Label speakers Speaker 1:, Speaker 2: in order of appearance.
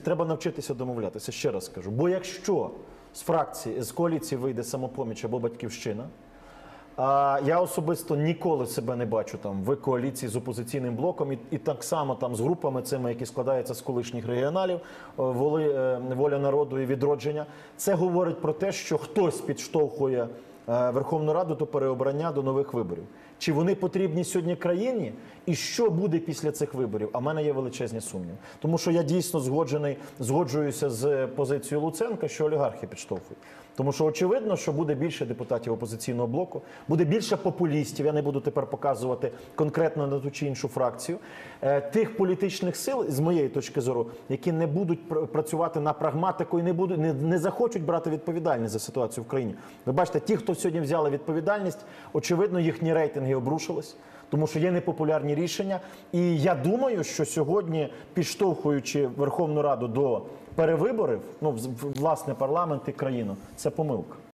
Speaker 1: треба навчитися домовлятися, ще раз скажу. Бо якщо з фракції, з коаліції вийде «Самопоміч» або «Батьківщина», я особисто ніколи себе не бачу там в коаліції з опозиційним блоком і так само там з групами цими, які складаються з колишніх регіоналів, «Воля народу» і «Відродження». Це говорить про те, що хтось підштовхує Верховну Раду до переобрання, до нових виборів. Чи вони потрібні сьогодні країні? І що буде після цих виборів? А в мене є величезні сумніви. Тому що я дійсно згоджуюся з позицією Луценка, що олігархи підштовхують. Тому що очевидно, що буде більше депутатів опозиційного блоку, буде більше популістів, я не буду тепер показувати конкретно на ту чи іншу фракцію, тих політичних сил, з моєї точки зору, які не будуть працювати на прагматику і не захочуть брати відповідальність за ситуацію в країні. Ви бачите, ті, хто сьогодні взяли відповідальність, очевидно, їхні рейтинги обрушились, тому що є непопулярні рішення. І я думаю, що сьогодні, підштовхуючи Верховну Раду до перевиборів, власне, парламент і країну, це помилка.